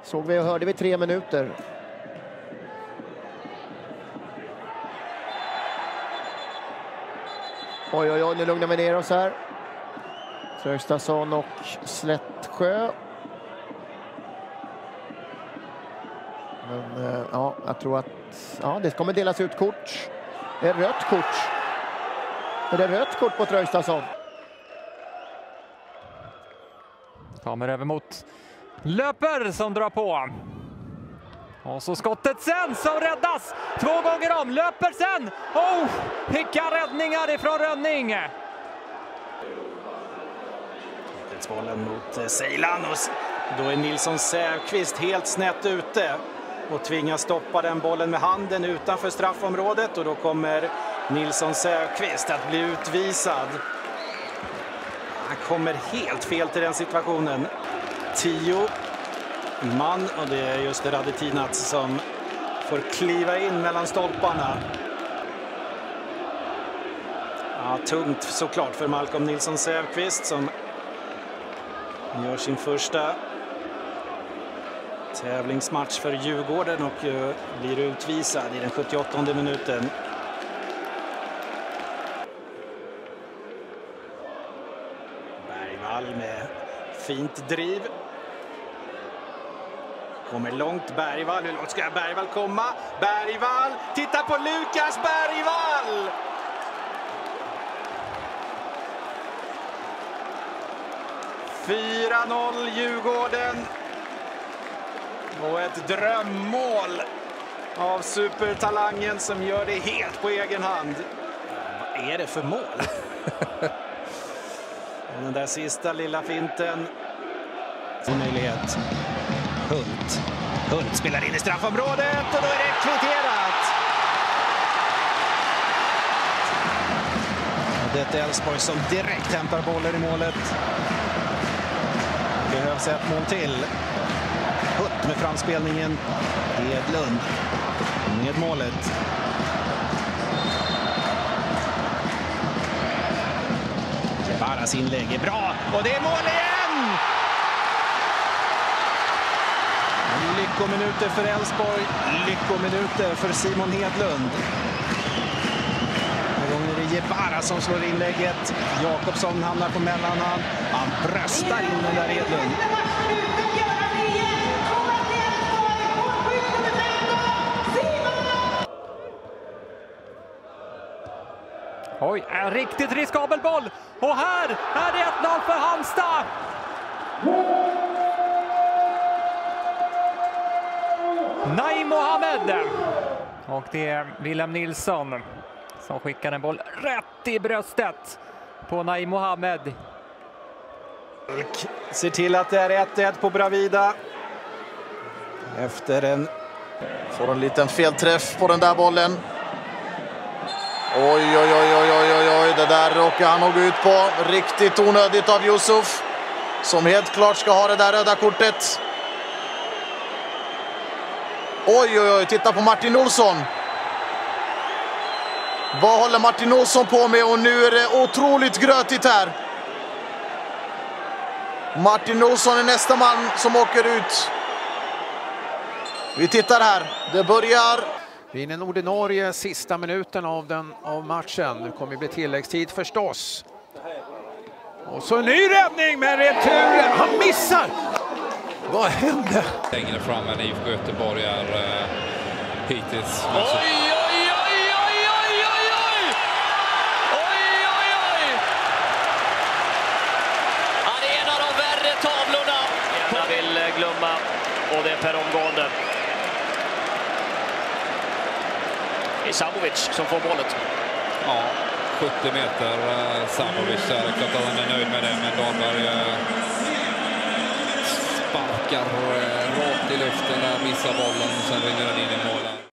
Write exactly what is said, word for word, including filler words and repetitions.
Såg vi och hörde vi tre minuter. Oj, oj, oj, nu lugnar vi ner oss här. Traustason och Slättsjö. Men ja, jag tror att ja, det kommer delas ut kort. Det är rött kort. Är det rött kort på Traustason? Kommer över mot Löper som drar på. Och så skottet sen som räddas. Två gånger om. Löper sen. Oh, vilka räddningar ifrån Rönning. Bollen mot Seilan och då är Nilsson Säfqvist helt snett ute och tvingas stoppa den bollen med handen utanför straffområdet och då kommer Nilsson Säfqvist att bli utvisad. Han kommer helt fel till den situationen. Tio man och det är just Radetinac som får kliva in mellan stolparna. Ja, tungt såklart för Malcolm Nilsson Säfqvist som gör sin första tävlingsmatch för Djurgården och blir utvisad i den sjuttioåttonde minuten. Bergvall med fint driv. Kommer långt Bergvall. Hur långt ska Bergvall komma? Bergvall! Titta på Lukas Bergvall! fyra noll Djurgården. Och ett drömmål av supertalangen som gör det helt på egen hand. Vad är det för mål? Den där sista lilla finten. Möjlighet. Hult. Hult spelar in i straffområdet och då är det kvitterat. Det är Elfsborg som direkt hämtar bollen i målet. Det behövs ett mål till. Hult med framspelningen. Edlund med målet. Jebaras inlägg är bra och det är mål igen! Lyckominuter för Elfsborg. Lyckominuter för Simon Hedlund. Jebara som slår inlägget. Jakobsson hamnar på mellanhand. Han bröstar in den där Edlund. Oj, en riktigt riskabel boll. Och här är det ett noll för Halmstad. Naim Mohamed. Och det är Wilhelm Nilsson som skickar en boll rätt i bröstet på Naim Mohamed. Ser till att det är ett ett på Bravida. Efter en... Får en liten felträff på den där bollen. Oj, oj, oj, oj, oj, oj, oj. Det där råkar han nog ut på. Riktigt onödigt av Yusuf. Som helt klart ska ha det där röda kortet. Oj, oj, oj. Titta på Martin Olsson. Vad håller Martin Olsson på med? Och nu är det otroligt grötigt här. Martin Olsson är nästa man som åker ut. Vi tittar här. Det börjar... Vi är i den ordinarie sista minuten av, den, av matchen. Nu kommer det bli tilläggstid förstås. Och så en ny räddning med returen. Han missar! Vad hände? Längre fram än I F K Göteborg är uh, hittills. Oj, oj, oj, oj, oj, oj, oj! Oj, oj, oj! Ja, det är en av de värre tavlorna. Jag vill glömma och det är per omgående. Samovic som får bollet. Ja, sjuttio meter uh, Samovic där. Det är klart att han är nöjd med det, men Dahlberg uh, sparkar uh, rakt i luften, där missar bollen och sen ringer den in i målen.